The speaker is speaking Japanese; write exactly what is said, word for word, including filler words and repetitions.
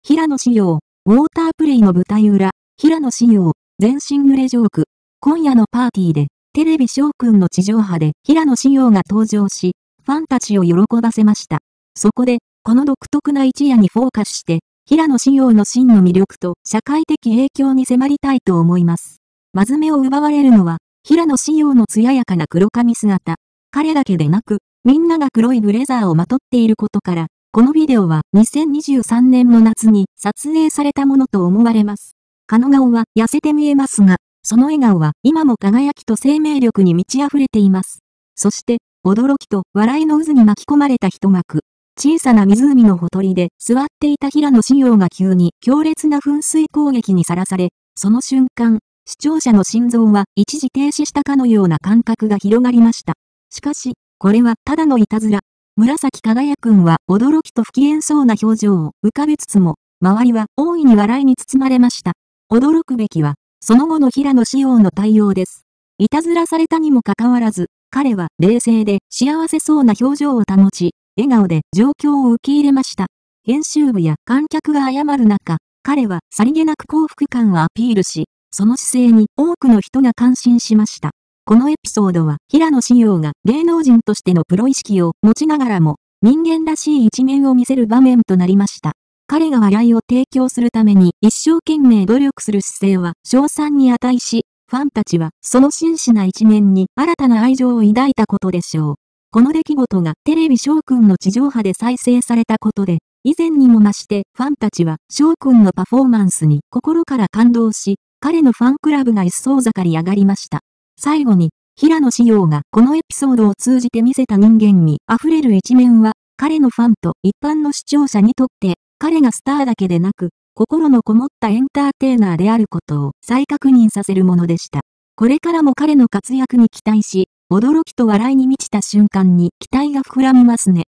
平野紫耀、ウォータープレイの舞台裏、平野紫耀、全身濡れジョーク。今夜のパーティーで、テレビ翔くんの地上波で平野紫耀が登場し、ファンたちを喜ばせました。そこで、この独特な一夜にフォーカスして、平野紫耀の真の魅力と社会的影響に迫りたいと思います。まず目を奪われるのは、平野紫耀の艶やかな黒髪姿。彼だけでなく、みんなが黒いブレザーをまとっていることから、このビデオはにせんにじゅうさんねんの夏に撮影されたものと思われます。彼の顔は痩せて見えますが、その笑顔は今も輝きと生命力に満ち溢れています。そして、驚きと笑いの渦に巻き込まれた一幕。小さな湖のほとりで座っていた平野紫耀が急に強烈な噴水攻撃にさらされ、その瞬間、視聴者の心臓は一時停止したかのような感覚が広がりました。しかし、これはただのいたずら。紫輝くんは驚きと不機嫌そうな表情を浮かべつつも、周りは大いに笑いに包まれました。驚くべきは、その後の平野紫耀の対応です。いたずらされたにもかかわらず、彼は冷静で幸せそうな表情を保ち、笑顔で状況を受け入れました。編集部や観客が謝る中、彼はさりげなく幸福感をアピールし、その姿勢に多くの人が感心しました。このエピソードは平野紫耀が芸能人としてのプロ意識を持ちながらも人間らしい一面を見せる場面となりました。彼が笑いを提供するために一生懸命努力する姿勢は称賛に値し、ファンたちはその真摯な一面に新たな愛情を抱いたことでしょう。この出来事がテレビ翔くんの地上波で再生されたことで、以前にも増してファンたちは翔くんのパフォーマンスに心から感動し、彼のファンクラブが一層盛り上がりました。最後に、平野紫耀がこのエピソードを通じて見せた人間味あふれる一面は、彼のファンと一般の視聴者にとって、彼がスターだけでなく、心のこもったエンターテイナーであることを再確認させるものでした。これからも彼の活躍に期待し、驚きと笑いに満ちた瞬間に期待が膨らみますね。